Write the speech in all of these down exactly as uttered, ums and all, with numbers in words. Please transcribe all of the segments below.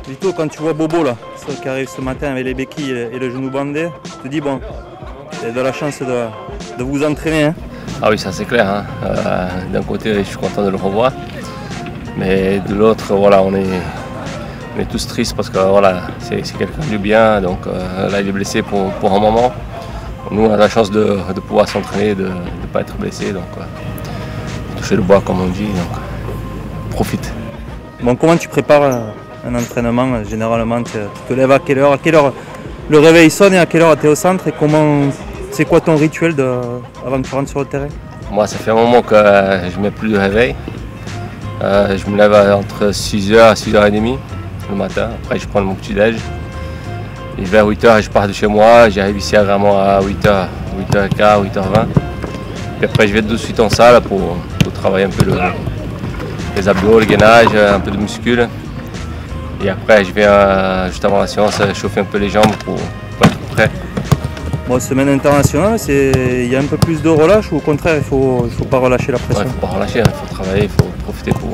Vito, quand tu vois Bobo là, qui arrive ce matin avec les béquilles et le genou bandé, tu te dis bon, il y a de la chance de, de vous entraîner. Hein. Ah oui, ça c'est clair. Hein. Euh, D'un côté, je suis content de le revoir, mais de l'autre, voilà, on est, on est tous tristes parce que voilà, c'est quelqu'un du bien. Donc euh, là, il est blessé pour, pour un moment. Nous, on a la chance de, de pouvoir s'entraîner, de ne pas être blessé. Donc euh, toucher le bois, comme on dit. Donc profite. Bon, comment tu prépares un entraînement? Généralement, tu te lèves à quelle heure? À quelle heure le réveil sonne et à quelle heure tu es au centre? Et comment, c'est quoi ton rituel de, avant que tu rentres sur le terrain? Moi, ça fait un moment que euh, je ne mets plus de réveil. Euh, je me lève entre six heures et six heures trente le matin. Après, je prends mon petit-déj. Et vers huit heures, je pars de chez moi. J'arrive ici à vraiment à huit heures, huit heures quinze, huit heures vingt. Puis après, je vais tout de suite en salle pour, pour travailler un peu le, les abdos, le gainage, un peu de muscles. Et après, je viens juste avant la séance chauffer un peu les jambes pour, pour être prêt. Bon, semaine internationale, il y a un peu plus de relâche ou au contraire, il ne faut, faut pas relâcher la pression? Il ne faut pas relâcher, il hein, faut travailler, il faut profiter pour,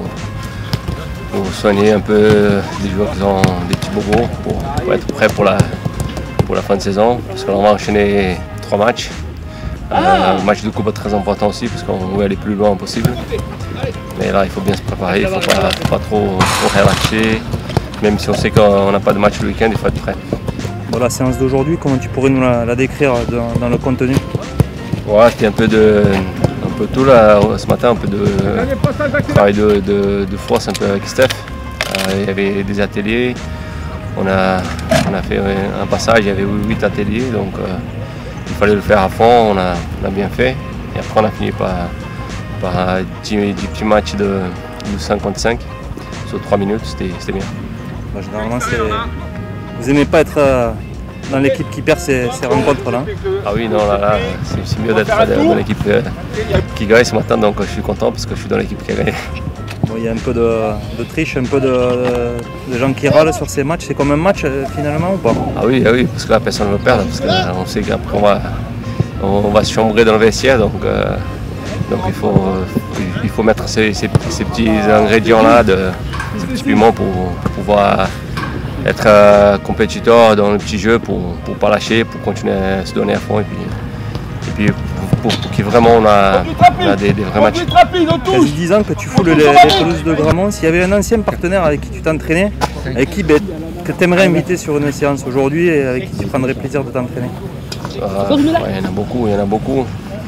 pour soigner un peu des joueurs qui ont des petits bobos pour, pour être prêt pour la, pour la fin de saison. Parce qu'on va enchaîner trois matchs. Euh, un match de coupe très important aussi parce qu'on veut aller plus loin possible. Mais là, il faut bien se préparer, il ne faut pas, faut pas trop, trop relâcher. Même si on sait qu'on n'a pas de match le week-end, il faut être prêt. Bon, la séance d'aujourd'hui, comment tu pourrais nous la, la décrire dans, dans le contenu? Ouais, c'était un peu de un peu tout là ce matin, un peu de travail de, de, de force un peu avec Steph. Euh, il y avait des ateliers, on a, on a fait un passage, il y avait huit ateliers, donc euh, il fallait le faire à fond, on a, on a bien fait. Et après on a fini par, par dix petits matchs de, de cinquante-cinq sur trois minutes, c'était bien. Bah, généralement, vous n'aimez pas être euh, dans l'équipe qui perd ces, ces rencontres-là? Ah oui, non, là, là c'est mieux d'être dans l'équipe euh, qui gagne ce matin, donc je suis content parce que je suis dans l'équipe qui a gagné. Bon, il y a un peu de, de triche, un peu de, de, de gens qui râlent sur ces matchs. C'est comme un match euh, finalement ou pas? Ah oui, ah oui, parce que là, personne ne veut perdre, parce qu'on sait qu'après on va, on va se chambrer dans le vestiaire, donc, euh, donc il, faut, il faut mettre ces, ces, ces petits ingrédients-là, ces petits piments pour, pour pouvoir être euh, compétiteur dans le petit jeu pour ne pas lâcher, pour continuer à se donner à fond et puis, et puis pour, pour, pour qu'il vraiment on a, on a des, des vrais matchs. Ça fait dix ans que tu foules les, les pelouses de Gramont. S'il y avait un ancien partenaire avec qui tu t'entraînais, avec qui ben, que tu aimerais inviter sur une séance aujourd'hui et avec qui tu prendrais plaisir de t'entraîner? euh, ouais, Il y en a beaucoup, il y en a beaucoup.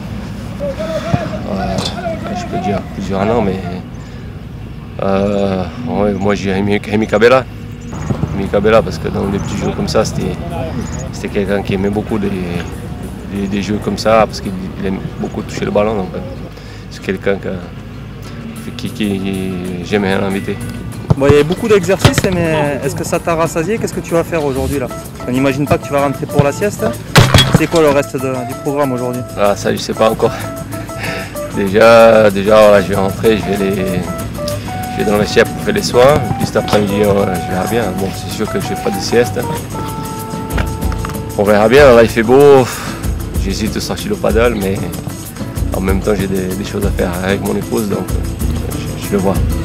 Euh, je peux dire plusieurs noms, mais euh, ouais, moi j'ai Rémi Cabella. Cabella parce que dans des petits jeux comme ça, c'était quelqu'un qui aimait beaucoup des, des, des jeux comme ça parce qu'il aime beaucoup toucher le ballon. Donc c'est quelqu'un qui, qui, qui j'aimais l'inviter. Bon, il y a beaucoup d'exercices, mais est-ce que ça t'a rassasié? Qu'est-ce que tu vas faire aujourd'hui là? On n'imagine pas que tu vas rentrer pour la sieste. C'est quoi le reste de, du programme aujourd'hui? Ah, ça, je sais pas encore. déjà, déjà voilà, je vais rentrer, je vais les. Je vais dans le vestiaire pour faire les soins, et puis cet après-midi je verrai bien. Bon, c'est sûr que je ne fais pas de sieste. On verra bien, là il fait beau, j'hésite de sortir le paddle, mais en même temps j'ai des, des choses à faire avec mon épouse, donc je, je le vois.